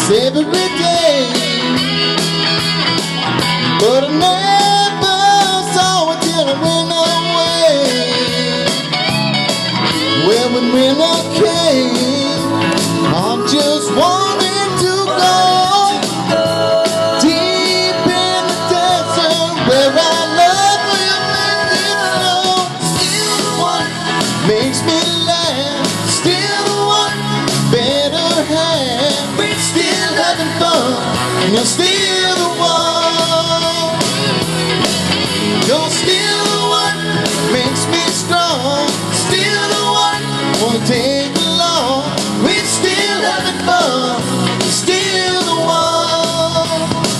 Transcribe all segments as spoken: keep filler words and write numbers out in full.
every day, but I never saw it till I went away. Well, when winter came, I'm just wanting to go deep in the desert where our love will make it snow. Still the one makes me laugh, still the one better half. We're still having fun, and you're still the one. You're still the one makes me strong, still the one won't take long. We're still having fun, still the one.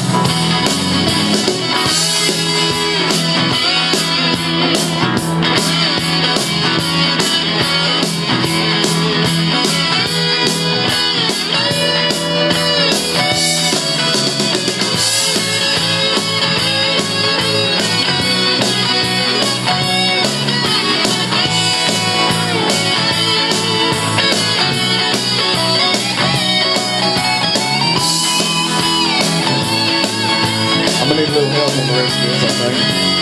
I'm gonna need a little help on the rest of this, I think.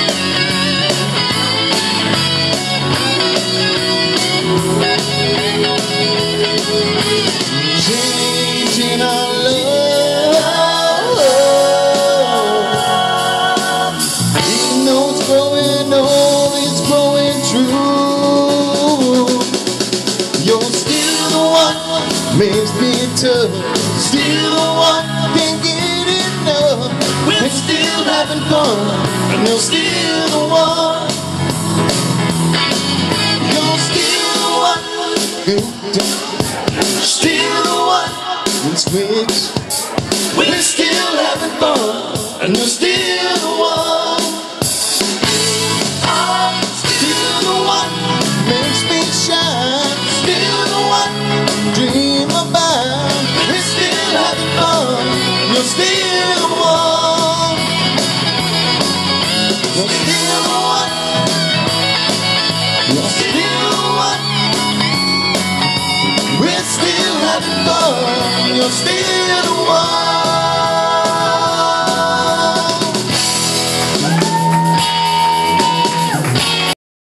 Changing our love, even though it's growing old, it's growing true. You're still the one, makes me tough, still the one, can't get enough. We're still having fun, and you're still the one. You're still the one, still the one. Switch. We're still having fun, and you're still the one. Still the one, makes me shine, still the one, dream about. We're still having fun, you're still the one. You're still the one. You're still the one. We're still having fun. You're still